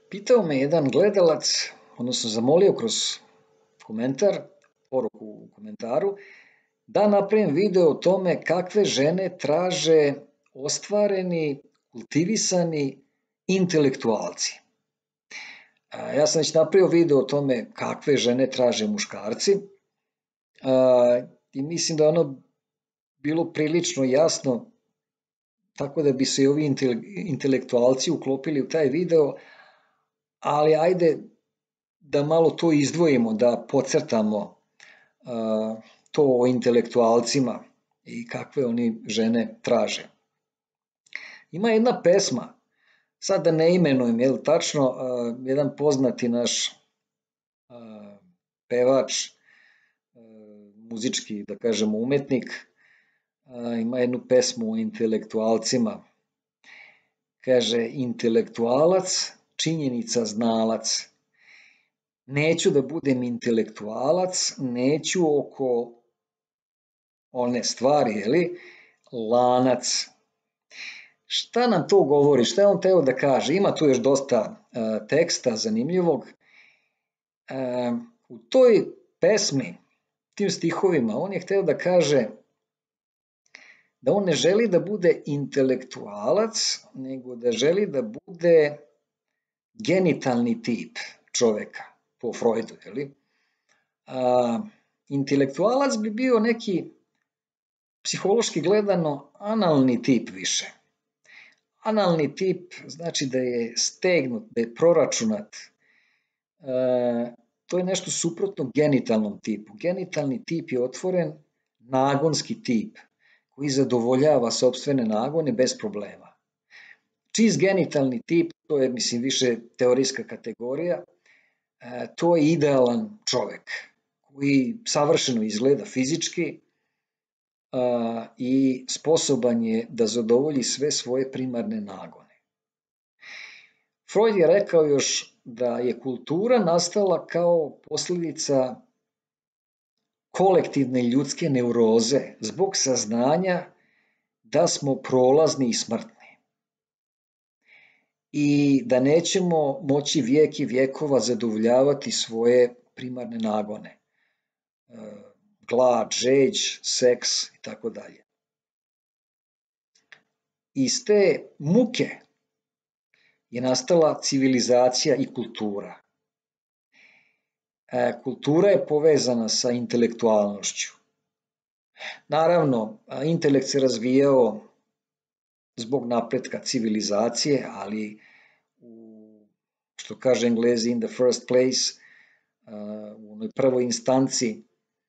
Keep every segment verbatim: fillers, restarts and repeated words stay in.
Pitao me jedan gledalac, odnosno zamolio kroz komentar, poruku u komentaru, da napravim video o tome kakve žene traže ostvareni, kultivisani intelektualci. Ja sam već napravio video o tome kakve žene traže muškarci i mislim da je ono bilo prilično jasno, tako da bi se i ovi intelektualci uklopili u taj video, ali ajde da malo to izdvojimo, da podcrtamo to o intelektualcima i kakve oni žene traže. Ima jedna pesma, sad da ne imenujem, jel tačno, jedan poznati naš pevač, muzički, da kažemo, umetnik, ima jednu pesmu o intelektualcima. Kaže, intelektualac, činjenica znalac. Neću da budem intelektualac, neću oko one stvari, jeli, lanac. Šta nam to govori? Šta je on teo da kaže? Ima tu još dosta teksta zanimljivog. U toj pesmi, tim stihovima, on je hteo da kaže da on ne želi da bude intelektualac, nego da želi da bude genitalni tip čoveka, po Freudu, jeli? Intelektualac bi bio neki, psihološki gledano, analni tip više. Analni tip znači da je stegnut, da je proračunat. To je nešto suprotno genitalnom tipu. Genitalni tip je otvoren, nagonski tip, koji zadovoljava sopstvene nagone bez problema. Čist genitalni tip, to je, mislim, više teorijska kategorija, to je idealan čovek, koji savršeno izgleda fizički i sposoban je da zadovolji sve svoje primarne nagone. Freud je rekao još da je kultura nastala kao posljedica kolektivne ljudske neuroze zbog saznanja da smo prolazni i smrtni i da nećemo moći vijek i vjekova zadovoljavati svoje primarne nagone. Glad, žeđ, seks i tako dalje. Iz te muke je nastala civilizacija i kultura. Kultura je povezana sa intelektualnošću. Naravno, intelekt se razvijao zbog napretka civilizacije, ali u, što kaže Englezi, in the first place, u onoj prvoj instanci,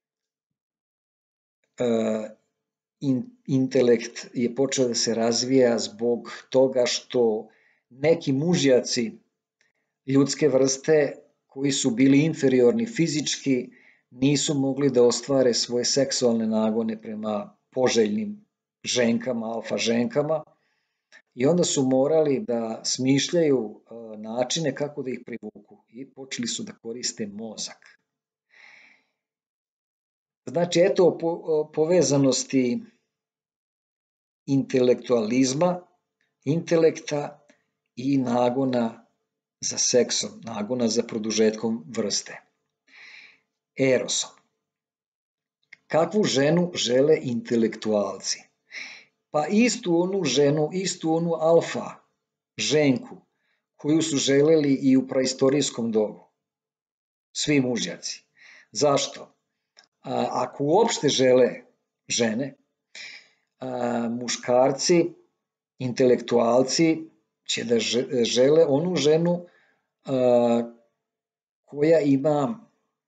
intelekt je počeo da se razvija zbog toga što neki mužjaci ljudske vrste koji su bili inferiorni fizički nisu mogli da ostvare svoje seksualne nagone prema poželjnim ženkama, alfa ženkama, i onda su morali da smišljaju načine kako da ih privuku i počeli su da koriste mozak. Znači, eto povezanosti intelektualizma, intelekta i nagona za seksom, nagona za produžetkom vrste. Erosom. Kakvu ženu žele intelektualci? Pa istu onu ženu, istu onu alfa ženku koju su želeli i u praistorijskom dobu. Svi mužjaci. Zašto? Ako uopšte žele žene, muškarci, intelektualci će da žele onu ženu koja ima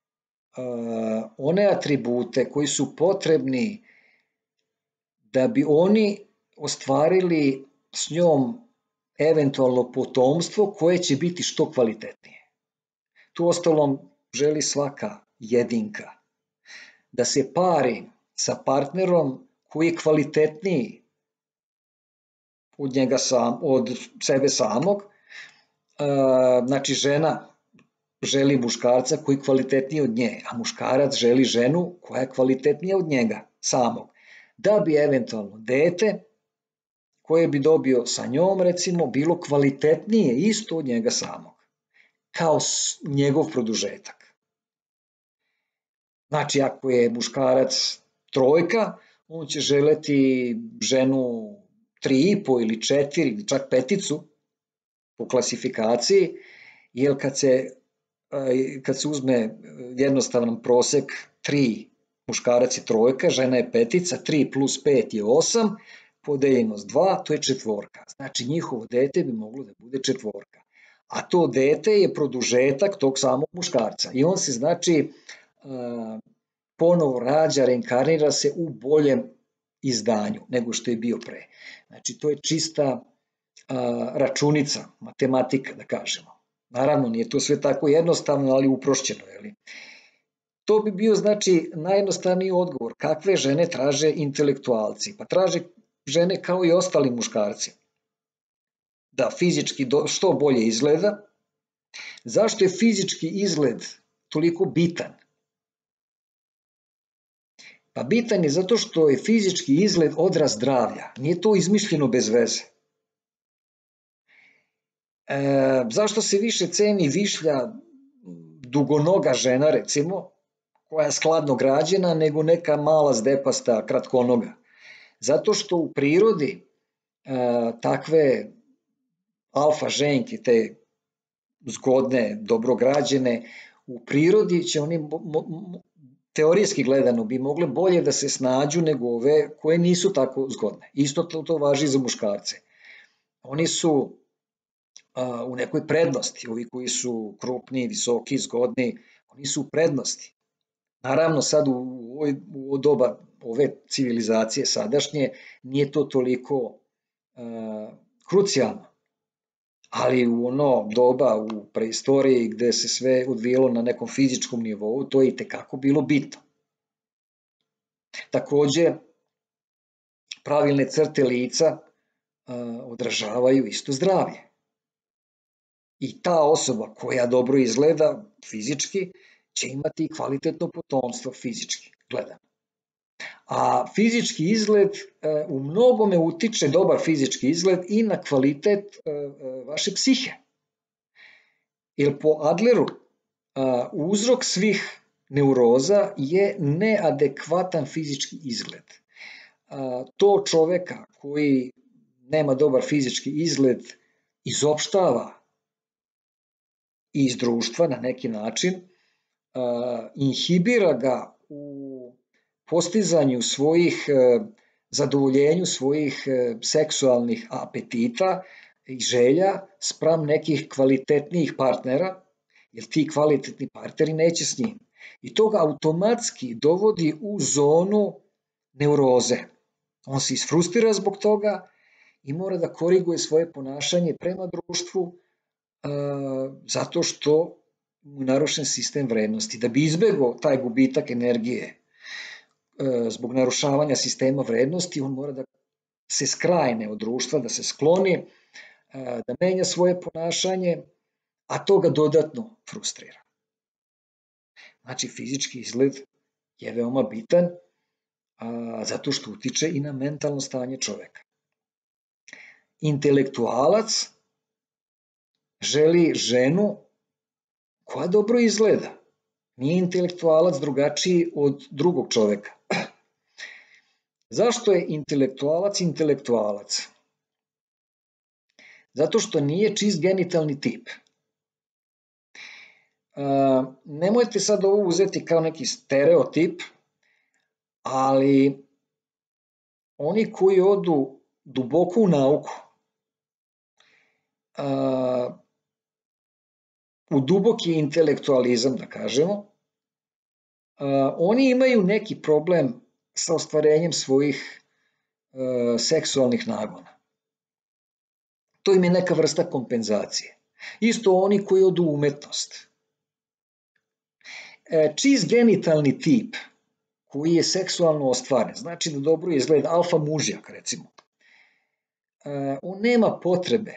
one atribute koji su potrebni da bi oni ostvarili s njom eventualno potomstvo koje će biti što kvalitetnije. Tu ostalom želi svaka jedinka da se pari sa partnerom koji je kvalitetniji od njega sam, od sebe samog. Znači, žena želi muškarca koji je kvalitetniji od nje, a muškarac želi ženu koja je kvalitetnija od njega samog, da bi eventualno dete koje bi dobio sa njom, recimo, bilo kvalitetnije isto od njega samog. kao njegov produžetak. Znači, ako je muškarac trojka, on će želeti ženu tri i po ili četiri ili čak peticu po klasifikaciji, jer kad se, kad se uzme jednostavan prosek tri, muškarac je trojka, žena je petica, tri plus pet je osam, podeljeno s dva, to je četvorka. Znači, njihovo dete bi moglo da bude četvorka. A to dete je produžetak tog samog muškarca. I on se, znači, ponovo rađa, reinkarnira se u boljem izdanju nego što je bio pre. Znači, to je čista računica, matematika, da kažemo. Naravno, nije to sve tako jednostavno, ali uprošćeno. Jeli? To bi bio, znači, najjednostavniji odgovor. Kakve žene traže intelektualci? Pa traže žene kao i ostali muškarci. Da fizički što bolje izgleda. Zašto je fizički izgled toliko bitan? Pa bitan je zato što je fizički izgled odraz zdravlja. Nije to izmišljeno bez veze. E, zašto se više ceni višlja dugonoga žena, recimo, koja je skladno građena, nego neka mala zdepasta kratkonoga? Zato što u prirodi e, takve alfa ženke, te zgodne, dobrograđene, u prirodi će oni, teorijski gledano, bi mogle bolje da se snađu nego ove koje nisu tako zgodne. Isto to, to važi za muškarce. Oni su a, u nekoj prednosti, ovi koji su krupni, visoki, zgodni, oni su u prednosti. Naravno, sad u, u, u doba ove civilizacije sadašnje nije to toliko a, krucijalno. Ali u ono doba u preistoriji gde se sve odvijelo na nekom fizičkom nivou, to je i tekako bilo bitno. Takođe, pravilne crte lica a, odražavaju isto zdravlje. I ta osoba koja dobro izgleda fizički će imati kvalitetno potomstvo fizički gledano. A fizički izgled u mnogome utiče, dobar fizički izgled, i na kvalitet vaše psihe. Jer po Adleru uzrok svih neuroza je neadekvatan fizički izgled. To čoveka koji nema dobar fizički izgled izopštava iz društva na neki način, inhibira ga u postizanju svojih, zadovoljenju svojih seksualnih apetita i želja spram nekih kvalitetnijih partnera, jer ti kvalitetni partneri neće s njim. I to ga automatski dovodi u zonu neuroze. On se isfrustrira zbog toga i mora da koriguje svoje ponašanje prema društvu zato što mu narušen sistem vrednosti. Da bi izbegao taj gubitak energije zbog narušavanja sistema vrednosti, on mora da se skrajne od društva, da se skloni, da menja svoje ponašanje, a to ga dodatno frustrira. Znači, fizički izgled je veoma bitan, a, zato što utiče i na mentalno stanje čoveka. Intelektualac želi ženu koja dobro izgleda. Nije intelektualac drugačiji od drugog čoveka. Zašto je intelektualac intelektualac? Zato što nije čist genitalni tip. Nemojte sad ovo uzeti kao neki stereotip, ali oni koji odu duboko u nauku, u duboki intelektualizam, da kažemo, oni imaju neki problem sa ostvarenjem svojih seksualnih nagona. To im je neka vrsta kompenzacije. Isto oni koji odu u umetnost. Čist genitalni tip koji je seksualno ostvaren, znači da dobro izgleda, alfa mužjak recimo, on nema potrebe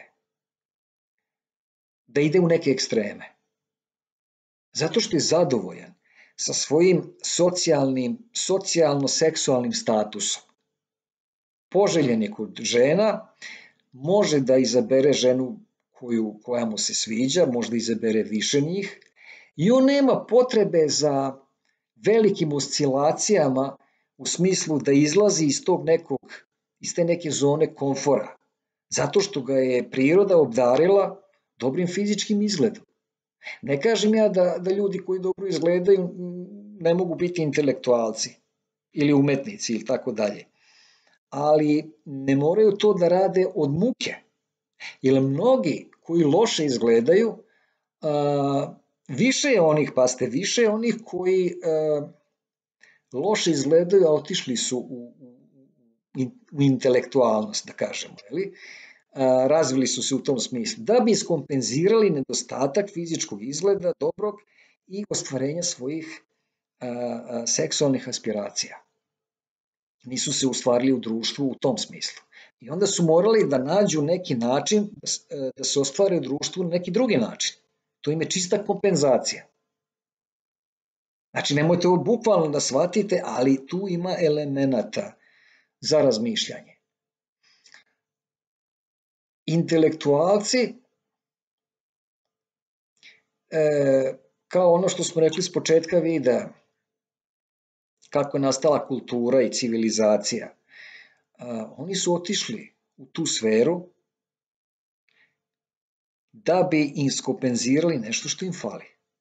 da ide u neke ekstreme. Zato što je zadovoljan sa svojim socijalnim, socijalno-seksualnim statusom. Poželjen je kod žena, može da izabere ženu koju, koja mu se sviđa, možda izabere više njih i on nema potrebe za velikim oscilacijama u smislu da izlazi iz tog nekog, iz te neke zone komfora, zato što ga je priroda obdarila dobrim fizičkim izgledom. Ne kažem ja da, da ljudi koji dobro izgledaju ne mogu biti intelektualci ili umetnici ili tako dalje, ali ne moraju to da rade od muke, jer mnogi koji loše izgledaju, a, više je onih, pazite, više je onih koji a, loše izgledaju, a otišli su u, u, u intelektualnost, da kažemo, jeli? A, razvili su se u tom smislu, da bi iskompenzirali nedostatak fizičkog izgleda dobrog i ostvarenja svojih a, a, seksualnih aspiracija. Nisu se ostvarili u društvu u tom smislu. I onda su morali da nađu neki način da se ostvare u društvu na neki drugi način. To im je čista kompenzacija. Znači, nemojte ovo bukvalno da shvatite, ali tu ima elemenata za razmišljanje. Intelektualci, e, kao ono što smo rekli s početka videa, kako je nastala kultura i civilizacija, a, oni su otišli u tu sferu da bi iskompenzirali nešto što im fali.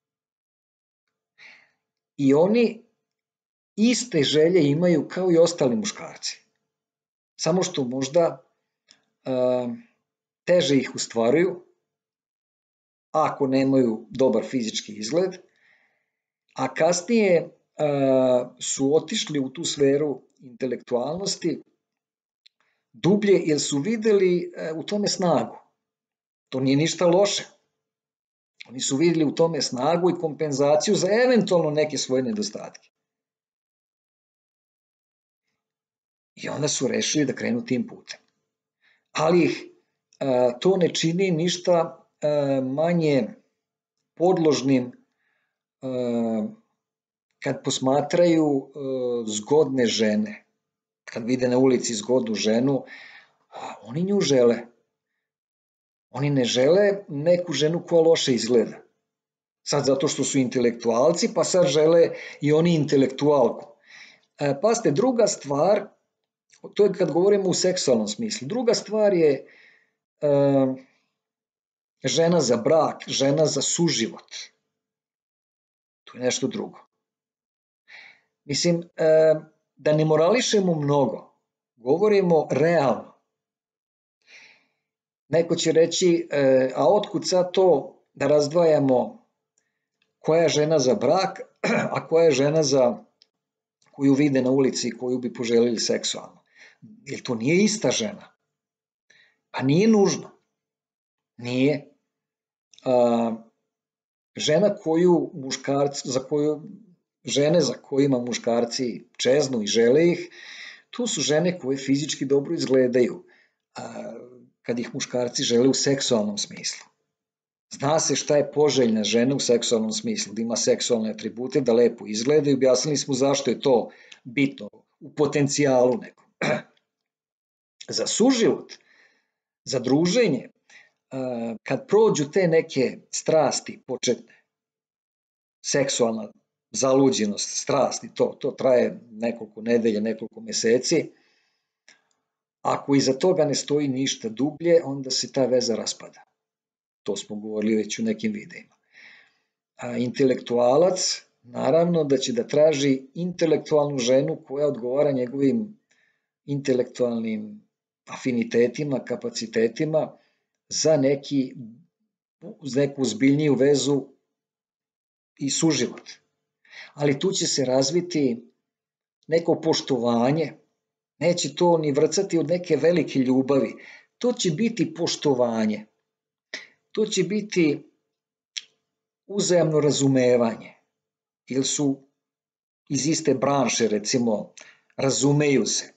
I oni iste želje imaju kao i ostali muškarci. Samo što možda a, teže ih ostvaruju ako nemaju dobar fizički izgled, a kasnije a, su otišli u tu sferu intelektualnosti dublje jer su videli u tome snagu. To nije ništa loše. Oni su videli u tome snagu i kompenzaciju za eventualno neke svoje nedostatke. I onda su rešili da krenu tim putem. Ali ih a, to ne čini ništa a, manje podložnim a, kad posmatraju a, zgodne žene. Kad vide na ulici zgodnu ženu, a, oni nju žele. Oni ne žele neku ženu koja loše izgleda. Sad zato što su intelektualci, pa sad žele i oni intelektualku. E, pazite, druga stvar, to je kad govorimo u seksualnom smislu, druga stvar je e, žena za brak, žena za suživot. To je nešto drugo. Mislim, e, da ne morališemo mnogo, govorimo realno. Neko će reći, e, a otkud sad to da razdvajamo koja je žena za brak, a koja je žena za koju vide na ulici i koju bi poželjeli seksualno. Jer to nije ista žena. Pa nije nužno. Nije. A, žena koju muškarci, za koju, žene za kojima muškarci čeznu i žele ih, to su žene koje fizički dobro izgledaju. A, kad ih muškarci žele u seksualnom smislu. Zna se šta je poželjna žena u seksualnom smislu, da ima seksualne atribute, da lepo izgleda i objasnili smo zašto je to bitno u potencijalu nekom. Za suživot, za druženje, kad prođu te neke strasti početne, seksualna zaluđenost, strasti, to, to traje nekoliko nedelja, nekoliko meseci, ako iza toga ne stoji ništa dublje, onda se ta veza raspada. To smo govorili već u nekim videima. A intelektualac, naravno da će da traži intelektualnu ženu koja odgovara njegovim intelektualnim afinitetima, kapacitetima za neki, za neku ozbiljniju vezu i suživot. Ali tu će se razviti neko poštovanje. Neće to ni vrcati od neke velike ljubavi. To će biti poštovanje. To će biti uzajamno razumevanje. Ili su iz iste branše, recimo, razumeju se.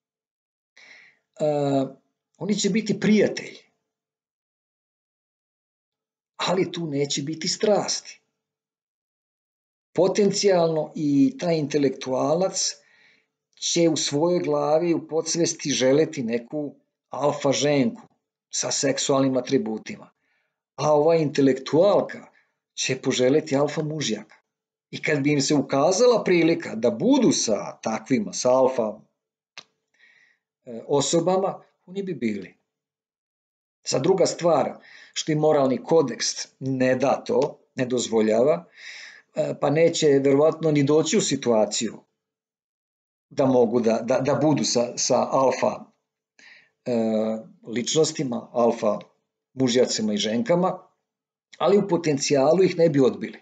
Uh, oni će biti prijatelji. Ali tu neće biti strasti. Potencijalno i taj intelektualac će u svojoj glavi u podsvesti želeti neku alfa ženku sa seksualnim atributima. a ova intelektualka će poželjeti alfa mužjaka. I kad bi im se ukazala prilika da budu sa takvima, sa alfa osobama, oni bi bili. Sa druga stvar, što i moralni kodeks ne da to, ne dozvoljava, pa neće verovatno ni doći u situaciju da mogu da, da, da budu sa, sa alfa e, ličnostima, alfa mužjacima i ženkama, ali u potencijalu ih ne bi odbili.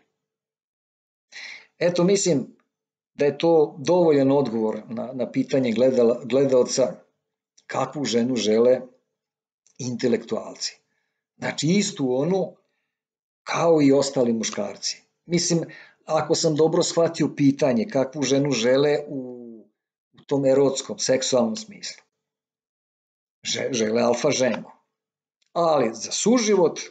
Eto, mislim da je to dovoljan odgovor na, na pitanje gledala, gledalca kakvu ženu žele intelektualci. Znači istu onu kao i ostali muškarci. Mislim, ako sam dobro shvatio pitanje kakvu ženu žele u, u tom erotskom, seksualnom smislu. Žele alfa ženku. Ali za suživot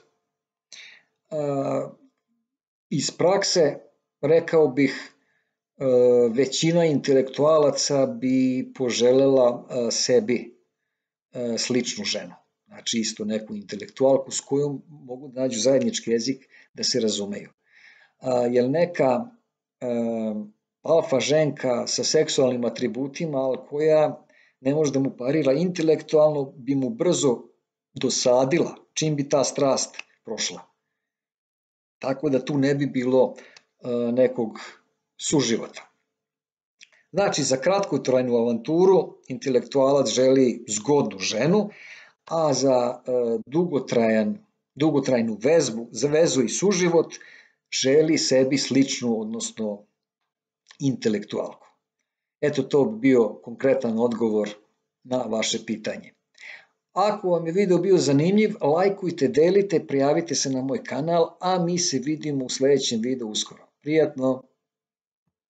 a, iz prakse rekao bih a, većina intelektualaca bi poželela a, sebi a, sličnu ženu. Znači isto neku intelektualku s kojom mogu da nađu zajednički jezik da se razumeju. A, jer neka a, alfa ženka sa seksualnim atributima, ali koja ne može da mu parira intelektualno, bi mu brzo dosadila čim bi ta strast prošla. Tako da tu ne bi bilo a, nekog suživota. Znači, za kratkotrajnu avanturu intelektualac želi zgodnu ženu, a za uh, dugotrajan, dugotrajnu vezbu, za vezu i suživot želi sebi sličnu, odnosno intelektualku. Eto, to bi bio konkretan odgovor na vaše pitanje. Ako vam je video bio zanimljiv, lajkujte, delite, prijavite se na moj kanal, a mi se vidimo u sledećem videu uskoro. Prijatno!